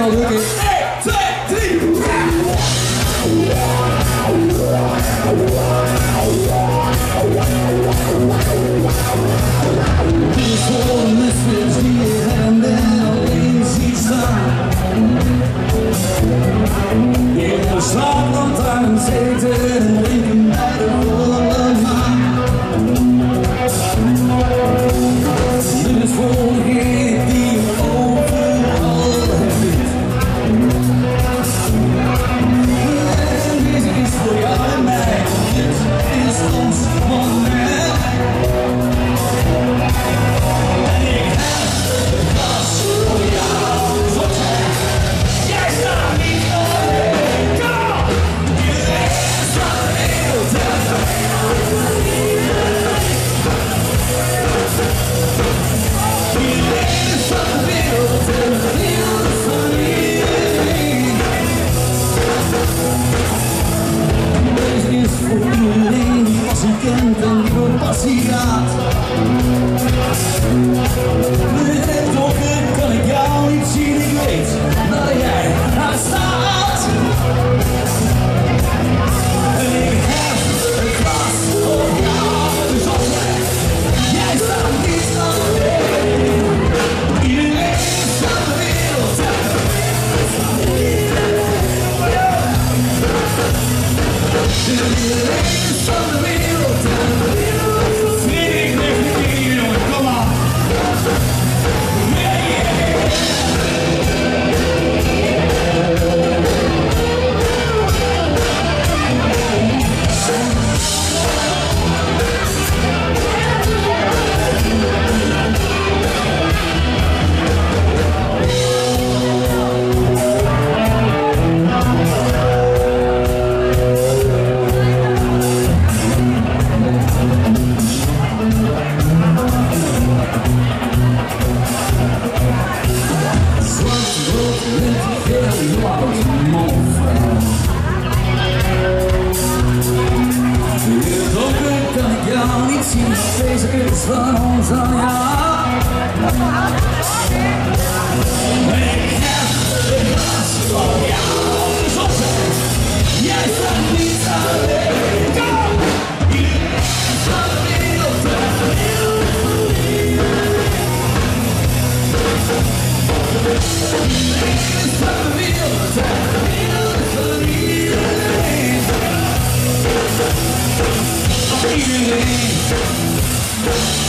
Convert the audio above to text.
helemaal druk in. 1, 2, 3. Dit is voor de misfits die je her en der alleen ziet staan. In de slaaplantaarn zitten en drinken bij de volle maan. Dit is voor degene die je overal hebt. En deze is voor jou en mij. Dit is ons moment. En ik heb het glas voor jou. Jij staat niet alleen. Kom op! Iedereen is van de wereld en van iedereen is van de wereld en de wereld is van iedereen. Deze is voor iedereen die passie kent en die door passie gaat. Met het donker kan ik jou niet zien, ik weet dat jij daar staat. En ik heb het glas voor jou, dus als jij staat niet alleen. Iedereen is van de wereld en de wereld is van iedereen. Iedereen is van de wereld en de wereld is van iedereen. Jongen, kom maar. Deze is van ons aan jou. Ik heb het glas voor jou. Zoals jij staat niet alleen. Kom! Iedereen is van de wereld en de wereld is van iedereen. Iedereen is van de wereld en de wereld is van iedereen. Iedereen.